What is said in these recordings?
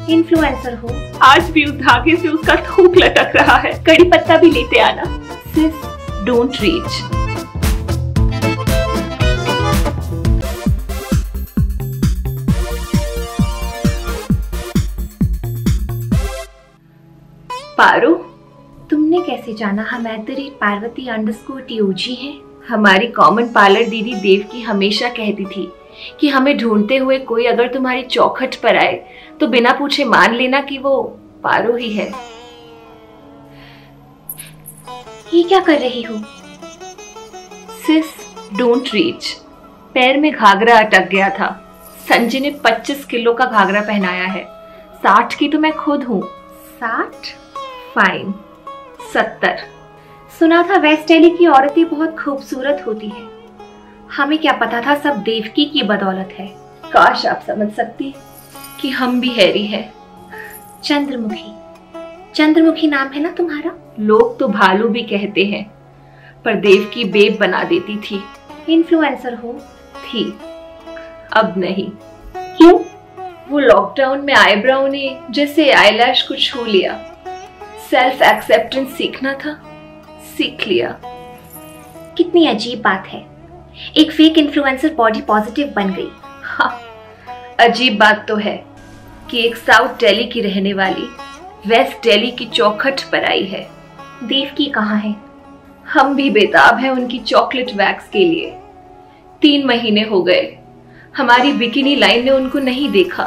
Influencer हो, आज भी उस धागे से उसका थूक लटक रहा है। कड़ी पत्ता भी लेते आना। सिस डोंट रीच। पारो, तुमने कैसे जाना हम @parvati_TOG हैं? हमारी कॉमन पार्लर दीदी देवकी हमेशा कहती थी कि हमें ढूंढते हुए कोई अगर तुम्हारी चौखट पर आए तो बिना पूछे मान लेना कि वो पारो ही है। ये क्या कर रही हो? Sis don't reach. पैर में घाघरा अटक गया था। संजय ने 25 किलो का घाघरा पहनाया है। 60 की तो मैं खुद हूँ। 60? फाइन 70। सुना था वेस्ट दिल्ली की औरतें बहुत खूबसूरत होती है। हमें क्या पता था सब देवकी की बदौलत है। काश आप समझ सकती कि हम भी हैरी हैं। चंद्रमुखी, चंद्रमुखी नाम है ना तुम्हारा? लोग तो भालू भी कहते हैं, पर देवकी बेब बना देती थी। इन्फ्लुएंसर हो? थी, अब नहीं। क्यों? वो लॉकडाउन में आईब्राउ ने जैसे आईलैश को छू लिया। सेल्फ एक्सेप्टेंस सीखना था, सीख लिया। कितनी अजीब बात है, एक फेक इन्फ्लुएंसर बॉडी पॉजिटिव बन गई। हाँ, अजीब बात तो है कि एक साउथ दिल्ली की रहने वाली वेस्ट दिल्ली की चौखट पर आई है। देवकी कहाँ है? हम भी बेताब हैं उनकी चॉकलेट वैक्स के लिए। 3 महीने हो गए, हमारी बिकिनी लाइन ने उनको नहीं देखा।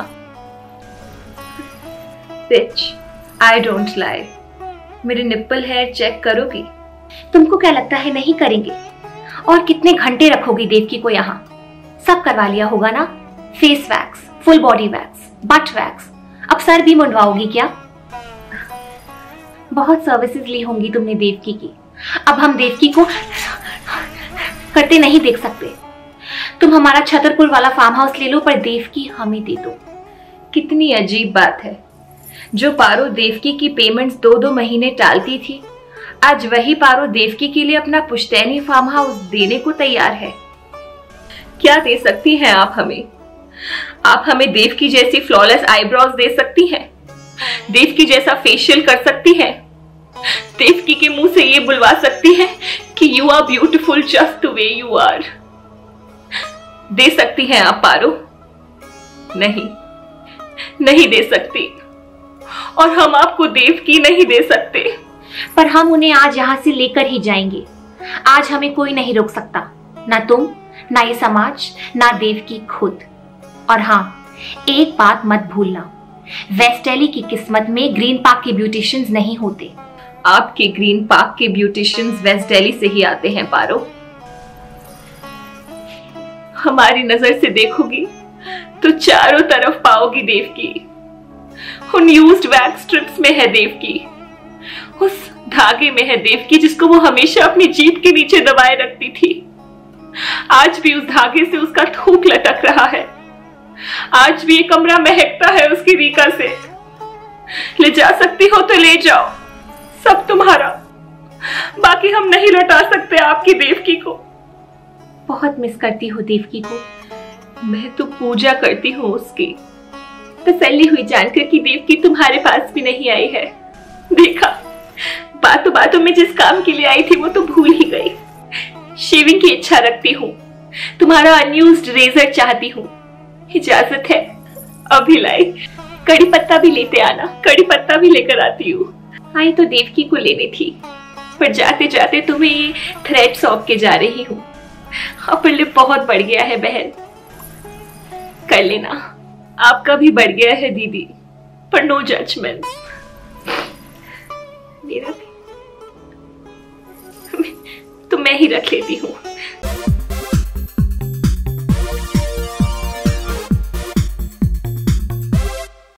Bitch, I don't lie. मेरे निप्पल हेयर चेक करोगी? तुमको क्या लगता है नहीं करेंगे? और कितने घंटे रखोगी देवकी को यहाँ? सब करवा लिया होगा ना? Face wax, full body wax, butt wax, अब सर भी मुंडवाओगी क्या? बहुत सर्विसेज ली होंगी तुमने देवकी की। अब हम देवकी को करते नहीं देख सकते। तुम हमारा छतरपुर वाला फार्म हाउस ले लो, पर देवकी हमें दे दो। कितनी अजीब बात है, जो पारो देवकी की पेमेंट्स 2-2 महीने टालती थी, आज वही पारो देवकी के लिए अपना पुश्तैनी फार्म हाउस देने को तैयार है। क्या दे सकती हैं आप हमें? आप हमें देवकी जैसी फ्लॉलेस आईब्रोज दे सकती हैं? देवकी जैसा फेशियल कर सकती हैं? देवकी के मुंह से ये बुलवा सकती हैं कि you are beautiful just the way you are? दे सकती हैं आप पारो? नहीं, नहीं दे सकती। और हम आपको देवकी नहीं दे सकते। पर हम उन्हें आज यहाँ से लेकर ही जाएंगे। आज हमें कोई नहीं रोक सकता, ना तुम, ना ये समाज, ना देवकी खुद। और हाँ, एक बात मत भूलना, वेस्ट दिल्ली की किस्मत में ग्रीन पार्क के ब्यूटिशियंस नहीं होते। आपके ग्रीन पार्क के ब्यूटिशियंस वेस्ट दिल्ली से ही आते हैं पारो। हमारी नजर से देखोगी तो चारों तरफ पाओगी देवकी। उन यूज्ड वैक्स स्ट्रिप्स में है देवकी, उस धागे में है देवकी जिसको वो हमेशा अपनी जीभ के नीचे दबाए रखती थी। आज भी उस धागे से उसका थूक लटक रहा है। आज भी ये कमरा महकता है उसकी रीका से। ले जा सकती हो तो ले जाओ, सब तुम्हारा। बाकी हम नहीं लौटा सकते आपकी देवकी को। बहुत मिस करती हो देवकी को? मैं तो पूजा करती हूँ उसकी। तसल्ली हुई जानकर कि देवकी तुम्हारे पास भी नहीं आई है। देखा, बातों बातों में जिस काम के लिए आई थी वो तो भूल ही गई। शेविंग की इच्छा रखती हूँ, तुम्हारा अनयूज्ड रेजर चाहती हूँ। इजाजत है? अभी लाई। कड़ी पत्ता भी लेते आना। कड़ी पत्ता भी लेकर आती हूँ। आई तो देवकी को लेने थी, पर जाते जाते तुम्हें ये थ्रेड सौंप के जा रही हूँ। अपर लिप बहुत बढ़ गया है बहन, कर लेना। आपका भी बढ़ गया है दीदी, पर नो जजमेंट। मेरा भी तो मैं ही रख लेती हूँ।